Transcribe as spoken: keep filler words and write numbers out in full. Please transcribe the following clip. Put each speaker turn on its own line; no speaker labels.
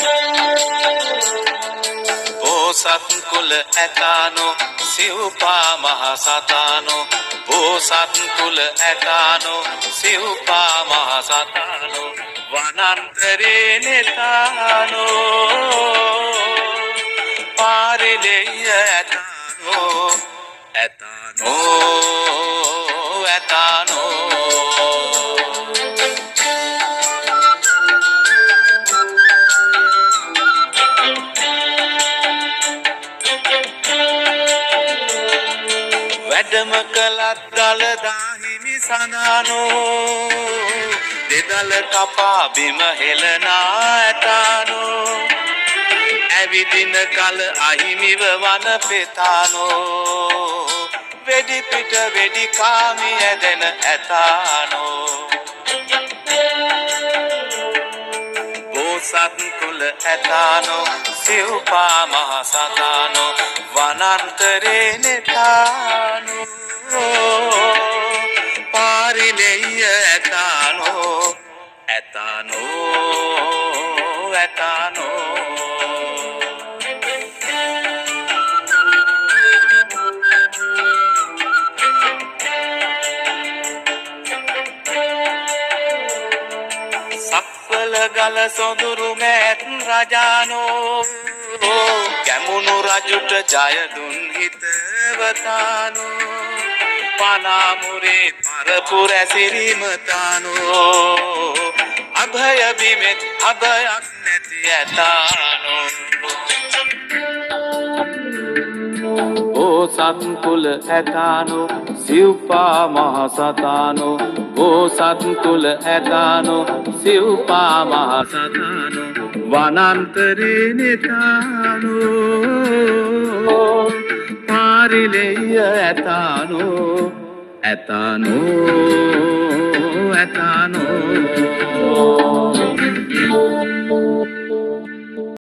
බෝසත් කුල ඇතානෝ සිව්පා මහ සතානෝ බෝසත් කුල ඇතානෝ සිව්පා මහ සතානෝ වනන්තරේ නෙතානෝ පාරිලෙය ඇතානෝ ඇතානෝ ඇතානෝ වැඩම කළත් දළදා හිමි සඳානෝ දෙදල කපා බිම හෙළනා ඇතානෝ ඇවිදින කල අහිමිව වන පෙතානෝ වෙඩි පිට වෙඩි කාමි ඇදෙන ඇතානෝ බෝසත් කුල ඇතානෝ සිව්පා මහ සතානෝ වනන්තරේ නෙතානෝ පාරිලෙය ඇතානෝ ඇතානෝ ඇතානෝ සක්වල ගල සොඳුරු මෑත් රජානෝ ගැමුණු රජුට ජය දුන් හිතවතානෝ පනාමුරේ පරපුර ඇසිරිමතානෝ අභය බිමෙත් අභයක් නැති ඇතානෝ බෝසත් කුල ඇතානෝ සිව්පා මහ සතානෝ බෝසත් කුල ඇතානෝ සිව්පා මහ සතානෝ වනන්තරේ නෙතානෝ පාරිලෙය ඇතානෝ ඇතානෝ ඇතානෝ